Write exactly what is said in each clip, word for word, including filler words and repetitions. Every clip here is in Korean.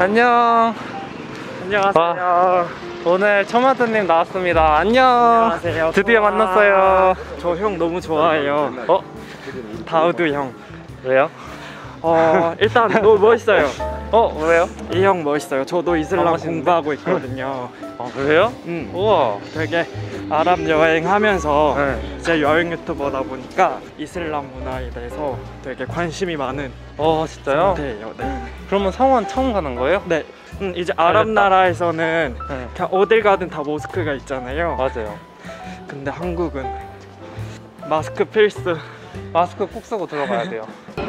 안녕. 안녕하세요. 와, 오늘 처마드님 나왔습니다. 안녕. 안녕하세요. 드디어 좋아. 만났어요. 저 형 너무 좋아해요. 어? 다우드 형. 왜요? 어 일단 너무 멋있어요. 어? 왜요? 이 형 멋있어요. 저도 이슬람 아, 멋있는데? 공부하고 있거든요. 아, 그래요? 음, 우와. 되게 아랍 여행하면서 네. 제 여행 유튜버다 보니까 이슬람 문화에 대해서 되게 관심이 많은 어, 진짜요? 상태예요. 네. 그러면 성원 처음 가는 거예요? 네. 음, 이제 아랍 알겠다. 나라에서는 네. 그냥 어딜 가든 다 모스크가 있잖아요. 맞아요. 근데 한국은 마스크 필수. 마스크 꼭 쓰고 들어가야 돼요.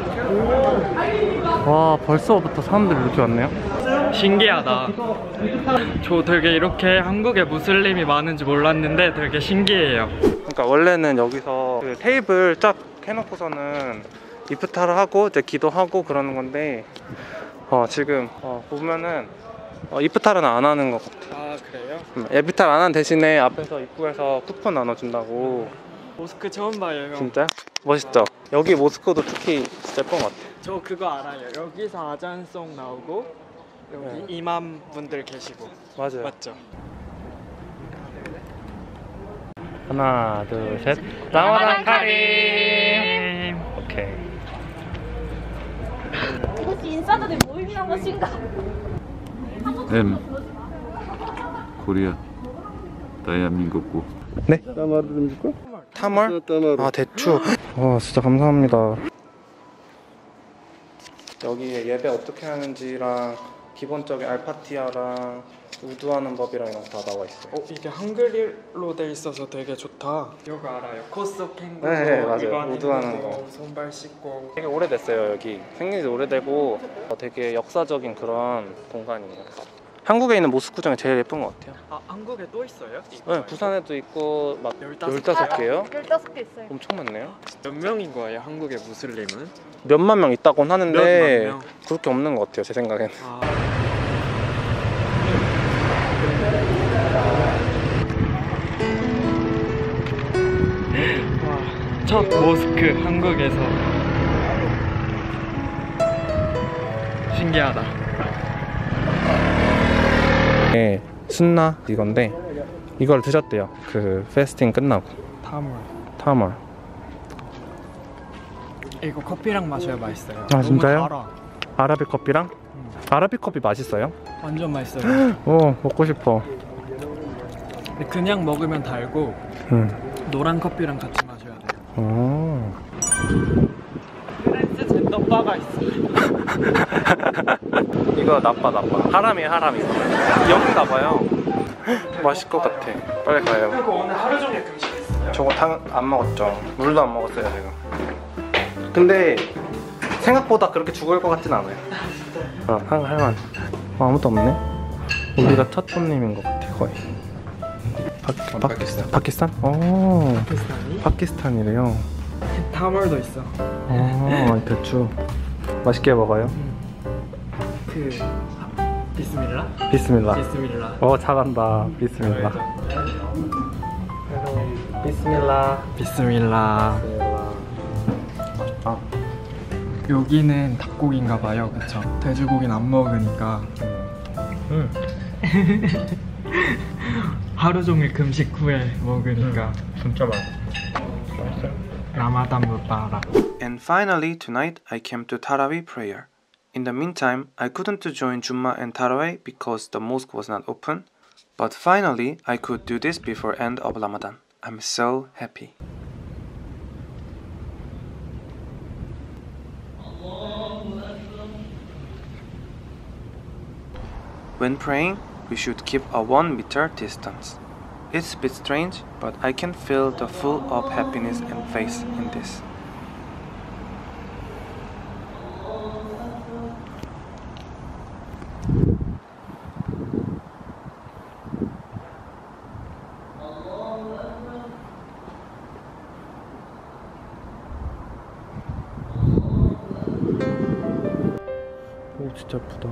와, 벌써부터 사람들이 이렇게 왔네요. 신기하다. 저 되게 이렇게 한국에 무슬림이 많은지 몰랐는데 되게 신기해요. 그러니까 원래는 여기서 그 테이블 쫙 해놓고서는 이프타를 하고 이제 기도하고 그러는 건데 어, 지금 어, 보면은 어, 이프타르는 안 하는 것 같아. 아 그래요? 음, 이프타르 안 하는 대신에 앞에서 입구에서 쿠폰 나눠준다고. 모스크 처음 봐요 형. 진짜? 멋있죠? 여기 모스크도 특히 진짜 예쁜 것 같아. 저 그거 알아요. 여기서 아잔송 나오고 여기 네. 이맘 분들 계시고. 맞아요. 맞죠? 하나, 둘, 셋. 라마단 카림. 오케이. 이것이 인싸들의 모임이란 것인가? M 코리아 대한민국고. 네? 타멀? 아, 대추. 와, 진짜 감사합니다. 여기에 예배 어떻게 하는지랑 기본적인 알파티아랑 우두하는 법이랑 이런 거 다 나와 있어요. 어 이게 한글로 돼 있어서 되게 좋다. 이거 알아요. 코스 캥거. 네, 네, 맞아요. 우두하는 거. 손발 씻고. 되게 오래됐어요. 여기 생긴 지 오래되고 어, 되게 역사적인 그런 공간이에요. 한국에 있는 모스크 중에 제일 예쁜 것 같아요. 아 한국에 또 있어요? 네, 부산에도 있고 막 열다섯 열다섯 개요? 열다섯 개 있어요. 엄청 많네요. 몇 명인 거예요 한국의 무슬림은? 몇만 명 있다고는 하는데 몇만 명? 그렇게 없는 것 같아요. 제 생각엔. 아. 와, 첫 모스크 한국에서. 신기하다. 네, 순나 이건데 이걸 드셨대요. 그 페스팅 끝나고. 타물. 타멀. 이거 커피랑 마셔야 맛있어요. 아, 너무 진짜요? 달아. 아라비 커피랑? 음. 아라비 커피 맛있어요? 완전 맛있어요. 오, 먹고 싶어. 근데 그냥 먹으면 달고 응. 노란 커피랑 같이 마셔야 돼요. 오. 프렌즈 젠더바가 있어요. 이거 나빠 나빠. 하람이에요, 하람이. 여긴가 봐요. 맛있을 것 같아. 빨리 가요. 그리고 오늘 하루 종일 금식했어요. 저거 안 먹었죠. 물도 안 먹었어요 지금. 근데 생각보다 그렇게 죽을 것 같진 않아요. 어, 할, 할만. 어, 아무도 없네. 우리가 첫 손님인 것 같아 거의. 파, 파, 파키스탄. 파키스탄? 오. 파키스탄이? 파키스탄이래요. 타물도 있어. 아, 대추. 맛있게 먹어요. 그 비스밀라? 비스밀라. 비스밀라. 어, 잘한다. 비스밀라. 비스밀라. 비스밀라. 아, 여기는 닭고기인가 봐요. 그쵸? 돼지고기는 안 먹으니까. 음. 하루 종일 금식 후에 먹으니까. 진짜 맛있어. 라마단 무바락. And finally, tonight I came to Tarawih prayer. In the meantime, I couldn't join Jummah and Tarawih because the mosque was not open. But finally, I could do this before end of Ramadan. I'm so happy. When praying, we should keep a one meter distance. It's a bit strange, but I can feel the full of happiness and faith in this. 오, 진짜 예쁘다.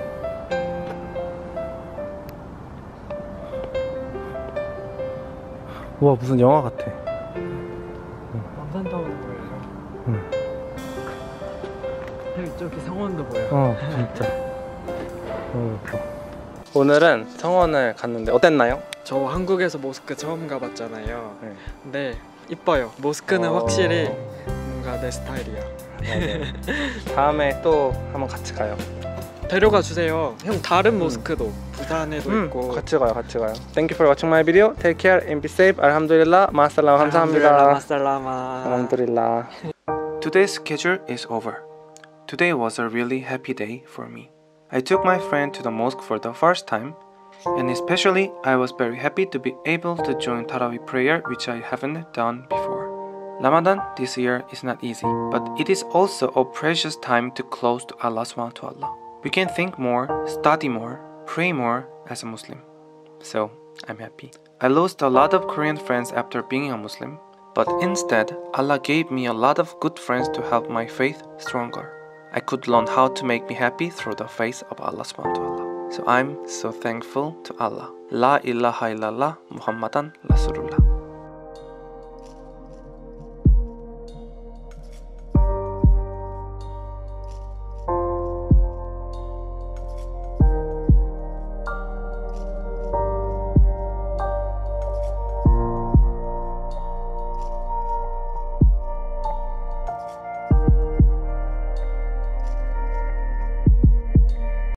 와, 무슨 영화 같아. 남산타워도 보여요. 응. 저기 성원도 보여. 어, 진짜. 너무 예뻐. 오늘은 청원을 갔는데 어땠나요? 저 한국에서 모스크 처음 가봤잖아요. 네. 근데 이뻐요. 모스크는 어. 확실히 뭔가 내 스타일이야. 맞아요. 다음에 또 한번 같이 가요. 데려가 주세요. 형 다른 모스크도 부산에도 음, 있고. 같이 가요, 같이 가요. Thank you for watching my video. Take care and be safe. 알함두릴라. 마살람 감사합니다. 마살라마. 알함두릴라. Today's schedule is over. Today was a really happy day for me. I took my friend to the mosque for the first time, and especially I was very happy to be able to join Tarawih prayer, which I haven't done before. Ramadan this year is not easy, but it is also a precious time to close to Allah subhanahu wa ta'ala. We can think more, study more, pray more as a Muslim. So, I'm happy. I lost a lot of Korean friends after being a Muslim, but instead, Allah gave me a lot of good friends to help my faith stronger. I could learn how to make me happy through the face of Allah subhanahu wa ta'ala. So I'm so thankful to Allah. La ilaha illallah Muhammadan Rasulullah.